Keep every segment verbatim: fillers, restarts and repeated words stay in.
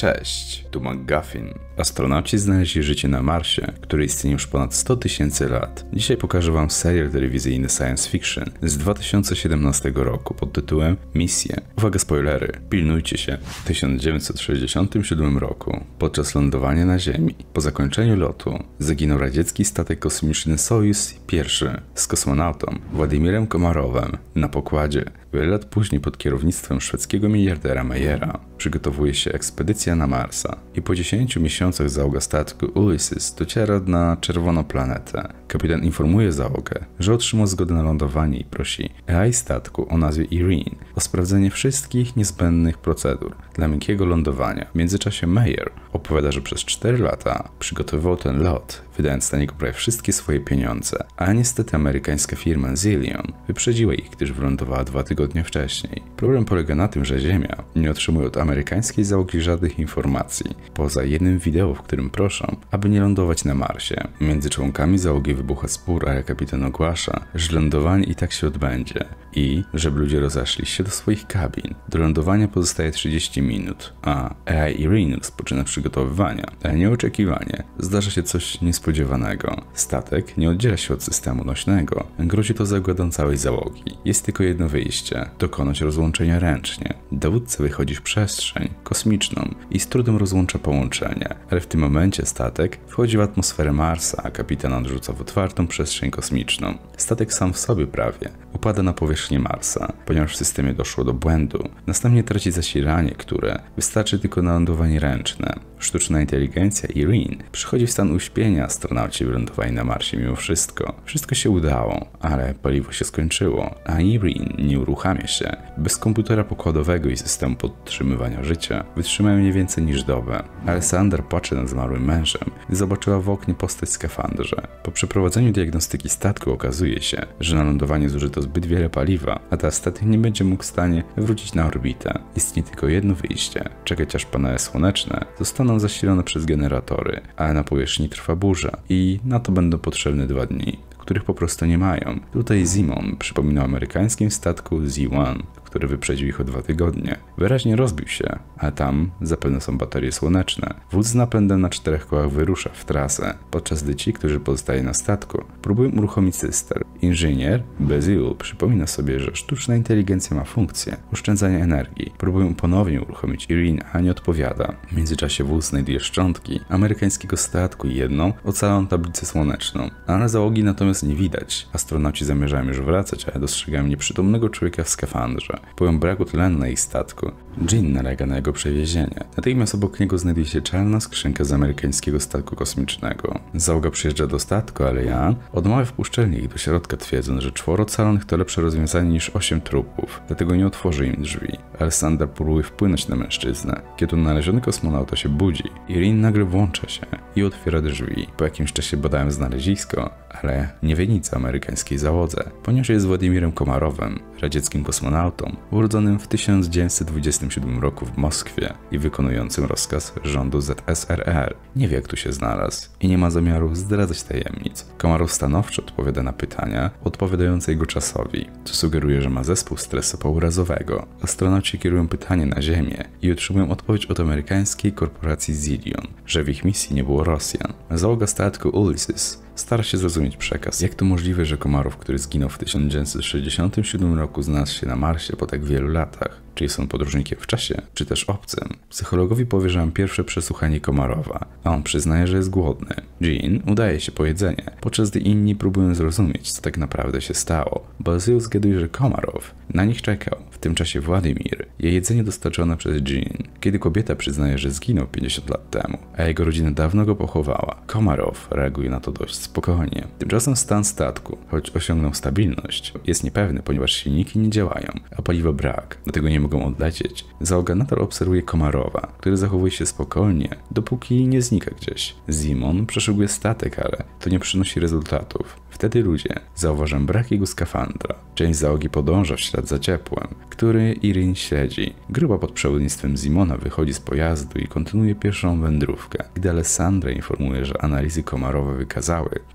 Cześć, tu McGuffin. Astronauci znaleźli życie na Marsie, które istnieje już ponad sto tysięcy lat. Dzisiaj pokażę wam serial telewizyjny science fiction z dwa tysiące siedemnastego roku pod tytułem Misje. Uwaga, spoilery, pilnujcie się. W tysiąc dziewięćset sześćdziesiątym siódmym roku, podczas lądowania na Ziemi, po zakończeniu lotu, zaginął radziecki statek kosmiczny Sojus pierwszy z kosmonautą Władimirem Komarowem na pokładzie. Wiele lat później pod kierownictwem szwedzkiego miliardera Mayera przygotowuje się ekspedycja na Marsa i po dziesięciu miesiącach załoga statku Ulysses dociera na czerwoną planetę. Kapitan informuje załogę, że otrzymał zgodę na lądowanie i prosi A I statku o nazwie Irene o sprawdzenie wszystkich niezbędnych procedur dla miękkiego lądowania. W międzyczasie Mayer opowiada, że przez cztery lata przygotowywał ten lot, wydając na niego prawie wszystkie swoje pieniądze, a niestety amerykańska firma Zillion wyprzedziła ich, gdyż wylądowała dwa tygodnie wcześniej. Problem polega na tym, że Ziemia nie otrzymuje od amerykańskiej załogi żadnych informacji, poza jednym wideo, w którym proszą, aby nie lądować na Marsie. Między członkami załogi wybucha spór, ale kapitan ogłasza, że lądowanie i tak się odbędzie i żeby ludzie rozeszli się do swoich kabin. Do lądowania pozostaje trzydzieści minut, a A I Irene rozpoczyna przygotowywania, ale nieoczekiwanie zdarza się coś niespodziewanego. Statek nie oddziela się od systemu nośnego, grozi to zagładą całej załogi. Jest tylko jedno wyjście, dokonać rozłączenia ręcznie. Dowódca wychodzi w przestrzeń kosmiczną i z trudem rozłącza połączenie, ale w tym momencie statek wchodzi w atmosferę Marsa, a kapitan odrzuca w otwartą przestrzeń kosmiczną. Statek sam w sobie prawie upada na powierzchnię Marsa, ponieważ w systemie doszło do błędu. Następnie traci zasilanie, które wystarczy tylko na lądowanie ręczne. Sztuczna inteligencja Irene przychodzi w stan uśpienia, astronauci wylądowali na Marsie mimo wszystko. Wszystko się udało, ale paliwo się skończyło, a Irene nie uruchamia się. Bez komputera pokładowego i systemu podtrzymywania życia wytrzymają mniej więcej niż dobę. Alessandra płacze nad zmarłym mężem, gdy zobaczyła w oknie postać w skafandrze. Po przeprowadzeniu diagnostyki statku okazuje się, że na lądowanie zużyto zbyt wiele paliwa, a teraz statek nie będzie mógł w stanie wrócić na orbitę. Istnieje tylko jedno wyjście, czekać aż panele słoneczne zostaną zasilone przez generatory, ale na powierzchni trwa burza i na to będą potrzebne dwa dni, których po prostu nie mają. Tutaj Zimon przypomina o amerykańskim statku Z jeden, który wyprzedził ich o dwa tygodnie. Wyraźnie rozbił się, a tam zapewne są baterie słoneczne. Wóz z napędem na czterech kołach wyrusza w trasę, podczas gdy ci, którzy pozostali na statku, próbują uruchomić cyster. Inżynier Bezil przypomina sobie, że sztuczna inteligencja ma funkcję oszczędzania energii. Próbują ponownie uruchomić Irene, a nie odpowiada. W międzyczasie wóz znajduje szczątki amerykańskiego statku i jedną ocaloną tablicę słoneczną, ale załogi natomiast nie widać. Astronauci zamierzają już wracać, ale dostrzegają nieprzytomnego człowieka w skafandrze. Pomimo braku tlenu na ich statku, Jean nalega na jego przewiezienie. Natychmiast obok niego znajduje się czarna skrzynka z amerykańskiego statku kosmicznego. Załoga przyjeżdża do statku, ale Jan odmawia wpuszczenia ich do środka, twierdząc, że czworo ocalonych to lepsze rozwiązanie niż osiem trupów, dlatego nie otworzy im drzwi. Alessandra próbuje wpłynąć na mężczyznę. Kiedy odnaleziony kosmonauta się budzi, Irene nagle włącza się i otwiera drzwi. Po jakimś czasie badają znalezisko, ale nie wie nic o amerykańskiej załodze, ponieważ jest Władimirem Komarowem, radzieckim kosmonautą, urodzonym w tysiąc dziewięćset dwudziestym siódmym roku w Moskwie i wykonującym rozkaz rządu Z S R R. Nie wie, jak tu się znalazł i nie ma zamiaru zdradzać tajemnic. Komarow stanowczo odpowiada na pytania odpowiadające jego czasowi, co sugeruje, że ma zespół stresu pourazowego. Astronauci kierują pytanie na Ziemię i otrzymują odpowiedź od amerykańskiej korporacji Zillion, że w ich misji nie było Rosjan. Załoga statku Ulysses stara się zrozumieć przekaz. Jak to możliwe, że Komarow, który zginął w tysiąc dziewięćset sześćdziesiątym siódmym roku, znalazł się na Marsie po tak wielu latach? Czy jest on podróżnikiem w czasie, czy też obcym? Psychologowi powierzałem pierwsze przesłuchanie Komarowa, a on przyznaje, że jest głodny. Jean udaje się po jedzenie, podczas gdy inni próbują zrozumieć, co tak naprawdę się stało. Bazyl zgaduje, że Komarow na nich czekał. W tym czasie Władimir je jedzenie dostarczone przez Jean. Kiedy kobieta przyznaje, że zginął pięćdziesiąt lat temu, a jego rodzina dawno go pochowała, Komarow reaguje na to dość spokojnie. Tymczasem stan statku, choć osiągnął stabilność, jest niepewny, ponieważ silniki nie działają, a paliwa brak, dlatego nie mogą odlecieć. Załoga nadal obserwuje Komarowa, który zachowuje się spokojnie, dopóki nie znika gdzieś. Zimon przeszukuje statek, ale to nie przynosi rezultatów. Wtedy ludzie zauważają brak jego skafandra. Część załogi podąża w ślad za ciepłem, który Irene śledzi. Grupa pod przewodnictwem Zimona wychodzi z pojazdu i kontynuuje pierwszą wędrówkę. Gdy Alessandra informuje, że analizy Komarowa wykazały, że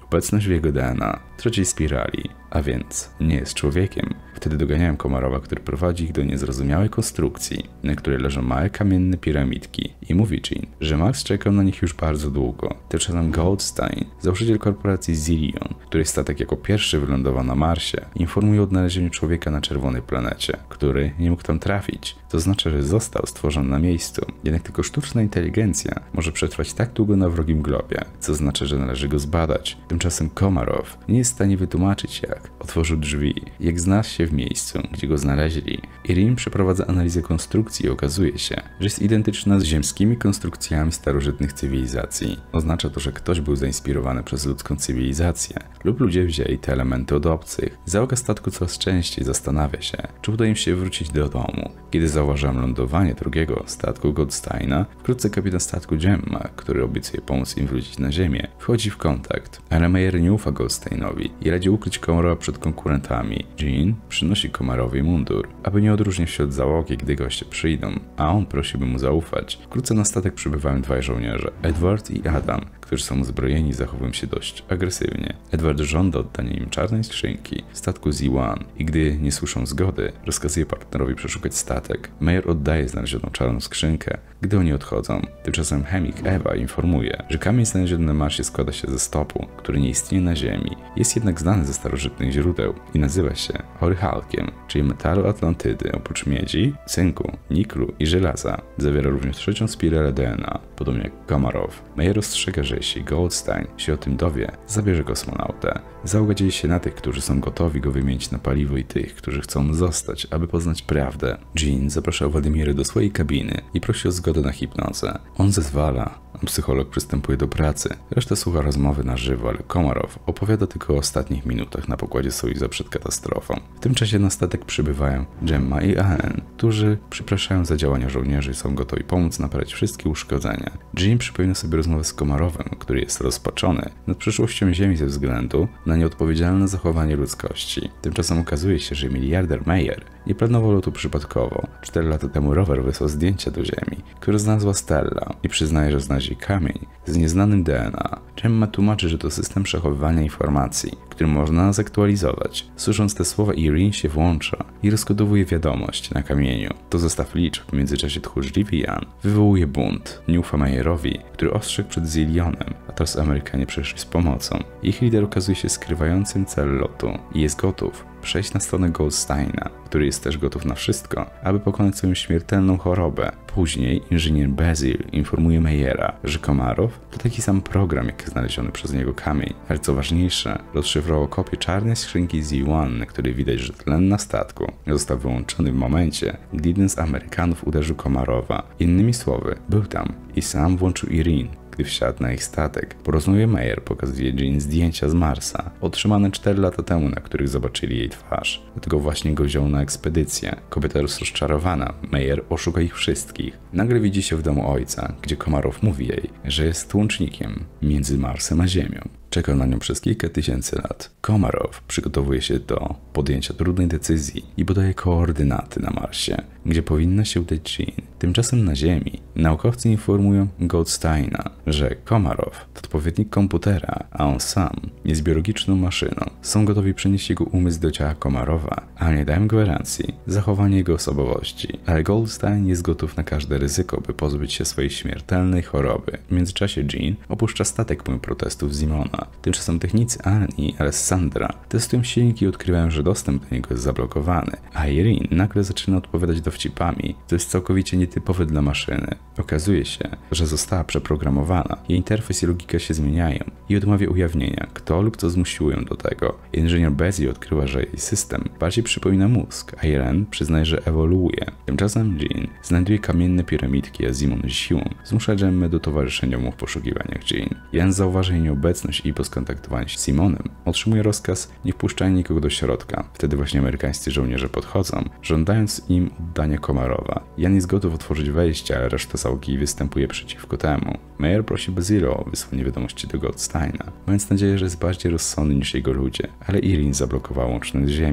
obecność w jego D N A trzeciej spirali, a więc nie jest człowiekiem. Wtedy doganiają Komarowa, który prowadzi ich do niezrozumiałej konstrukcji, na której leżą małe kamienne piramidki i mówi Jean, że Max czekał na nich już bardzo długo. Tymczasem Goldstein, założyciel korporacji Zillion, której statek jako pierwszy wylądował na Marsie, informuje o odnalezieniu człowieka na czerwonej planecie, który nie mógł tam trafić. To znaczy, że został stworzony na miejscu. Jednak tylko sztuczna inteligencja może przetrwać tak długo na wrogim globie, co znaczy, że należy go zbadać. Tymczasem Komarow nie jest w stanie wytłumaczyć jak. Otworzył drzwi, jak znalazł się w miejscu, gdzie go znaleźli. Irene przeprowadza analizę konstrukcji i okazuje się, że jest identyczna z ziemskimi konstrukcjami starożytnych cywilizacji. Oznacza to, że ktoś był zainspirowany przez ludzką cywilizację lub ludzie wzięli te elementy od obcych. Załoga statku coraz częściej zastanawia się, czy uda im się wrócić do domu. Kiedy zauważam lądowanie drugiego statku Goldsteina, wkrótce kapitan statku Jemma, który obiecuje pomóc im wrócić na ziemię, wchodzi w kontakt. Ale Meyer nie ufa Goldsteinowi i radzi ukryć Komarowa przed konkurentami. Jean przynosi Komarowi mundur, aby nie odróżnił się od załogi, gdy goście przyjdą, a on prosi, by mu zaufać. Wkrótce na statek przybywają dwaj żołnierze, Edward i Adam, którzy są uzbrojeni i zachowują się dość agresywnie. Edward żąda oddania im czarnej skrzynki statku Z jeden i gdy nie słyszą zgody, rozkazuje partnerowi przeszukać statek. Meyer oddaje znalezioną czarną skrzynkę, gdy oni odchodzą. Tymczasem chemik Ewa informuje, że kamień znaleziony na Marsie składa się ze stopu, który nie istnieje na Ziemi. Jest jednak znany ze starożytnych źródeł i nazywa się orychalkiem, czyli metalu Atlantydy. Oprócz miedzi, cynku, niklu i żelaza zawiera również trzecią spiralę D N A, podobnie jak Komarow. Meyer ostrzega, że jeśli Goldstein się o tym dowie, zabierze kosmonautę. Załoga dzieli się na tych, którzy są gotowi go wymienić na paliwo i tych, którzy chcą zostać, aby poznać prawdę. Jean zaprasza Władimirę do swojej kabiny i prosi o zgodę na hipnozę. On zezwala, a psycholog przystępuje do pracy. Reszta słucha rozmowy na żywo, ale Komarow opowiada tylko o ostatnich minutach na pokładzie Sojuza przed katastrofą. W tym czasie na statek przybywają Jemma i Aen, którzy przepraszają za działania żołnierzy i są gotowi pomóc naprawić wszystkie uszkodzenia. Jean przypomina sobie rozmowę z Komarowem, który jest rozpaczony nad przyszłością Ziemi ze względu na nieodpowiedzialne zachowanie ludzkości. Tymczasem okazuje się, że miliarder Meyer nie planował lotu przypadkowo. Cztery lata temu rower wysłał zdjęcia do Ziemi, które znalazła Stella i przyznaje, że znaleźli kamień z nieznanym D N A. Jemma tłumaczy, że to system przechowywania informacji, który można zaktualizować. Słysząc te słowa, Irene się włącza i rozkodowuje wiadomość na kamieniu. To zestaw liczb, w międzyczasie tchórzliwy Jan wywołuje bunt. Nie ufa Meyerowi, który ostrzegł przed Zillionem, a teraz Amerykanie przyszli z pomocą. Ich lider okazuje się skrywającym cel lotu i jest gotów przejść na stronę Goldsteina, który jest też gotów na wszystko, aby pokonać swoją śmiertelną chorobę. Później inżynier Basil informuje Meyera, że Komarow to taki sam program jak znaleziony przez niego kamień, ale co ważniejsze, rozszyfrował kopię czarnej skrzynki Z jeden, na której widać, że tlen na statku został wyłączony w momencie, gdy jeden z Amerykanów uderzył Komarowa. Innymi słowy, był tam i sam włączył Irene, gdy wsiadł na ich statek. Po rozmowie Meyer pokazuje Jean zdjęcia z Marsa, otrzymane cztery lata temu, na których zobaczyli jej twarz. Dlatego właśnie go wziął na ekspedycję. Kobieta jest rozczarowana. Meyer oszuka ich wszystkich. Nagle widzi się w domu ojca, gdzie Komarow mówi jej, że jest łącznikiem między Marsem a Ziemią. Czekał na nią przez kilka tysięcy lat. Komarow przygotowuje się do podjęcia trudnej decyzji i podaje koordynaty na Marsie, gdzie powinna się udać Jean. Tymczasem na Ziemi naukowcy informują Goldsteina, że Komarow to odpowiednik komputera, a on sam jest biologiczną maszyną. Są gotowi przenieść jego umysł do ciała Komarowa, ale nie dają gwarancji zachowania jego osobowości. Ale Goldstein jest gotów na każde ryzyko, by pozbyć się swojej śmiertelnej choroby. W międzyczasie Jean opuszcza statek pomimo protestów Simona. Tymczasem technicy Anne i Alessandra testują silnik i odkrywają, że dostęp do niego jest zablokowany, a Irene nagle zaczyna odpowiadać dowcipami, co jest całkowicie nietypowe dla maszyny. Okazuje się, że została przeprogramowana, jej interfejs i logika się zmieniają i odmawia ujawnienia, kto lub co zmusiło ją do tego. Inżynier Basil odkryła, że jej system bardziej przypomina mózg, a Irene przyznaje, że ewoluuje. Tymczasem Jean znajduje kamienne piramidki, a Simon siłą zmusza Jemmę do towarzyszenia mu w poszukiwaniach Jean. Jan zauważa jej nieobecność i po skontaktowaniu się z Simonem otrzymuje rozkaz nie wpuszczania nikogo do środka. Wtedy właśnie amerykańscy żołnierze podchodzą, żądając im oddania Komarowa. Jan jest gotów otworzyć wejście, ale reszta załogi występuje przeciwko temu. Meyer prosi Basila o wysłanie wiadomości do Goldsteina, mając nadzieję, że jest bardziej rozsądny niż jego ludzie, ale Irene zablokowała łączność z Ziemią.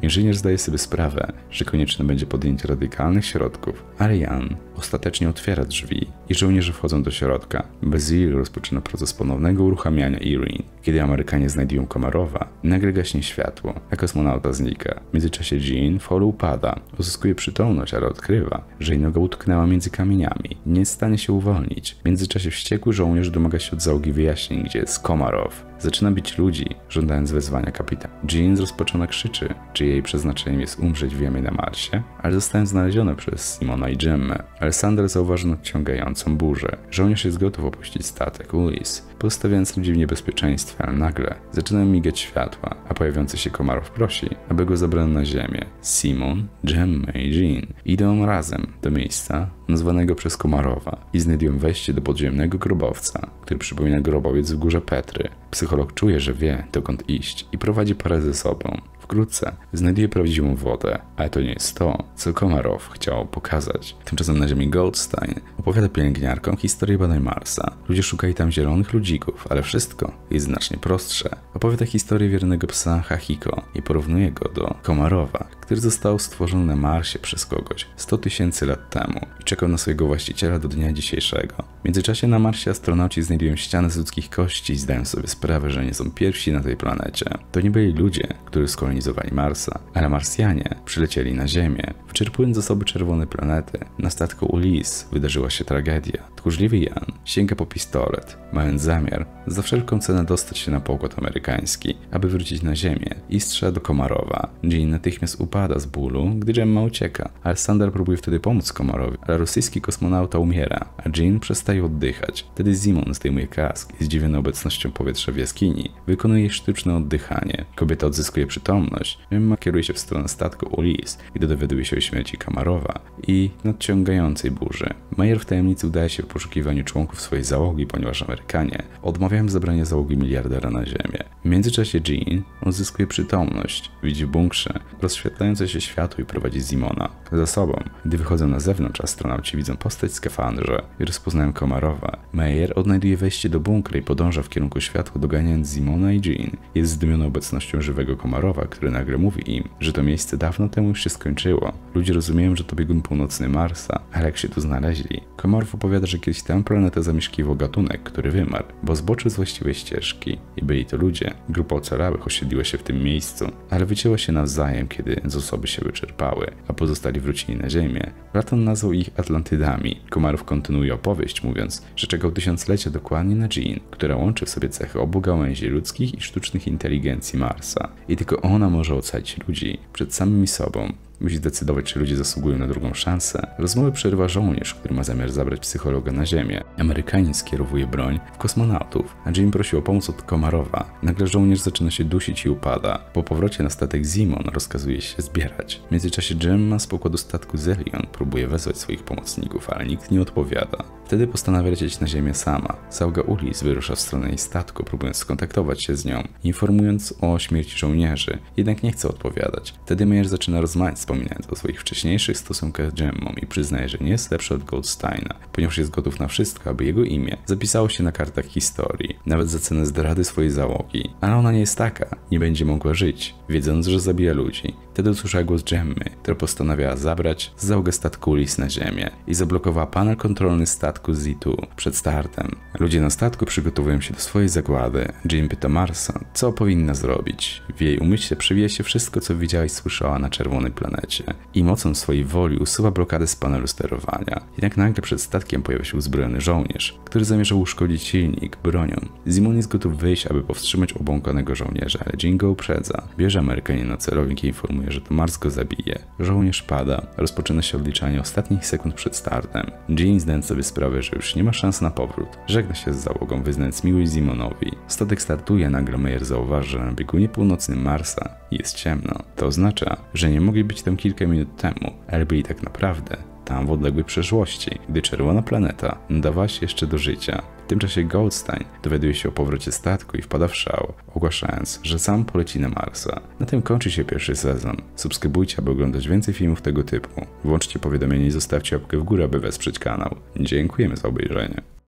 Inżynier zdaje sobie sprawę, że konieczne będzie podjęcie radykalnych środków, ale Jan ostatecznie otwiera drzwi i żołnierze wchodzą do środka. Bazil rozpoczyna proces ponownego uruchamiania Irene. Kiedy Amerykanie znajdują Komarowa, nagle gaśnie światło, a kosmonauta znika. W międzyczasie Jean w holu upada, uzyskuje przytomność, ale odkrywa, że jej noga utknęła między kamieniami i nie jest w stanie się uwolnić. W międzyczasie wściekły żołnierz domaga się od załogi wyjaśnień, gdzie jest Komarow. Zaczyna bić ludzi, żądając wezwania kapitana. Jean zrozpaczona krzyczy, czy jej przeznaczeniem jest umrzeć w jamie na Marsie, ale zostają znalezione przez Simona i Jemmę. Alexander zauważy nadciągającą burzę. Żołnierz jest gotów opuścić statek Ulyss, pozostawiając ludzi w niebezpieczeństwie, ale nagle zaczynają migać światła, a pojawiający się Komarow prosi, aby go zabrano na ziemię. Simon, Jemma i Jean idą razem do miejsca nazwanego przez Komarowa i znajdują wejście do podziemnego grobowca, który przypomina grobowiec w górze Petry. Psycholog czuje, że wie, dokąd iść i prowadzi parę ze sobą. Wkrótce znajduje prawdziwą wodę, ale to nie jest to, co Komarow chciał pokazać. Tymczasem na ziemi Goldstein opowiada pielęgniarkom historię badań Marsa. Ludzie szukali tam zielonych ludzików, ale wszystko jest znacznie prostsze. Opowiada historię wiernego psa Hachiko i porównuje go do Komarowa, który został stworzony na Marsie przez kogoś sto tysięcy lat temu i czekał na swojego właściciela do dnia dzisiejszego. W międzyczasie na Marsie astronauci znajdują ściany z ludzkich kości i zdają sobie sprawę, że nie są pierwsi na tej planecie. To nie byli ludzie, którzy skolonizowali Marsa, ale Marsjanie przylecieli na Ziemię. Wyczerpując zasoby czerwonej planety, na statku Ulyss wydarzyła się tragedia. Tchórzliwy Jan sięga po pistolet, mając zamiar za wszelką cenę dostać się na pokład amerykański, aby wrócić na Ziemię i strzela do Komarowa. Jean natychmiast upada z bólu, gdy Jemma ucieka. Alexander próbuje wtedy pomóc Komarowi, ale rosyjski kosmonauta umiera, a Jean przestaje oddychać. Wtedy Simon zdejmuje kask i zdziwiony obecnością powietrza w jaskini wykonuje sztuczne oddychanie. Kobieta odzyskuje przytomność. Jemma kieruje się w stronę statku Ulyss, gdy dowiaduje się o śmierci Komarowa i nadciągającej burzy. Meyer w tajemnicy udaje się w poszukiwaniu członków swojej załogi, ponieważ Amerykanie odmawiają zabrania załogi miliardera na Ziemię. W międzyczasie Jean odzyskuje przytomność, widzi w bunkrze rozświetlające się światło i prowadzi Simona za sobą. Gdy wychodzą na zewnątrz, astronauci widzą postać w skafandrze i rozpoznają Komarowa. Meyer odnajduje wejście do bunkra i podąża w kierunku światła, doganiając Simona i Jean. Jest zdumiony obecnością żywego Komarowa, który nagle mówi im, że to miejsce dawno temu już się skończyło. Ludzie rozumieją, że to biegun północny Marsa, ale jak się tu znaleźli? Komarow opowiada, że kiedyś tę planetę zamieszkiwał gatunek, który wymarł, bo zboczył z właściwej ścieżki. I byli to ludzie. Grupa ocalałych osiedliła się w tym miejscu, ale wycięła się nawzajem, kiedy zasoby się wyczerpały, a pozostali wrócili na Ziemię. Platon nazwał ich Atlantydami. Komarow kontynuuje opowieść, mówiąc, że czekał tysiąclecie dokładnie na Jean, która łączy w sobie cechy obu gałęzi ludzkich i sztucznych inteligencji Marsa. I tylko ona może ocalić ludzi przed samymi sobą. Musi zdecydować, czy ludzie zasługują na drugą szansę. Rozmowę przerywa żołnierz, który ma zamiar zabrać psychologa na Ziemię. Amerykanin skierowuje broń w kosmonautów, a Jean prosi o pomoc od Komarowa. Nagle żołnierz zaczyna się dusić i upada. Po powrocie na statek Simon rozkazuje się zbierać. W międzyczasie Jemma z pokładu statku Zelion próbuje wezwać swoich pomocników, ale nikt nie odpowiada. Wtedy postanawia lecieć na Ziemię sama. Załoga Ulyss wyrusza w stronę jej statku, próbując skontaktować się z nią, informując o śmierci żołnierzy, jednak nie chce odpowiadać. Wtedy Meyer zaczyna rozmawiać, wspominając o swoich wcześniejszych stosunkach z Jemmą i przyznaje, że nie jest lepszy od Goldsteina, ponieważ jest gotów na wszystko, aby jego imię zapisało się na kartach historii, nawet za cenę zdrady swojej załogi. Ale ona nie jest taka, nie będzie mogła żyć, wiedząc, że zabija ludzi. Wtedy usłyszała głos Jemmy, która postanawiała zabrać załogę statku Ulyss na Ziemię i zablokowała panel kontrolny statku Z dwa przed startem. Ludzie na statku przygotowują się do swojej zagłady. Jean pyta Marsa, co powinna zrobić. W jej umyśle przewija się wszystko, co widziała i słyszała na czerwonej planecie i mocą swojej woli usuwa blokadę z panelu sterowania. Jednak nagle przed statkiem pojawia się uzbrojony żołnierz, który zamierzał uszkodzić silnik bronią. Simon jest gotów wyjść, aby powstrzymać obłąkanego żołnierza, ale Jean go uprzedza. Bierze Amerykanin na celownik i informuje, że to Mars go zabije. Żołnierz pada, rozpoczyna się odliczanie ostatnich sekund przed startem. Jean, zdając sobie sprawę, że już nie ma szans na powrót, żegna się z załogą, wyznając miłość Simonowi. Statek startuje, nagle Meyer zauważy, że na biegunie północnym Marsa jest ciemno. To oznacza, że nie mogli być tam kilka minut temu, ale byli tak naprawdę tam w odległej przeszłości, gdy czerwona planeta nadawała się jeszcze do życia. W tym czasie Goldstein dowiaduje się o powrocie statku i wpada w szał, ogłaszając, że sam poleci na Marsa. Na tym kończy się pierwszy sezon. Subskrybujcie, aby oglądać więcej filmów tego typu. Włączcie powiadomienie i zostawcie łapkę w górę, aby wesprzeć kanał. Dziękujemy za obejrzenie.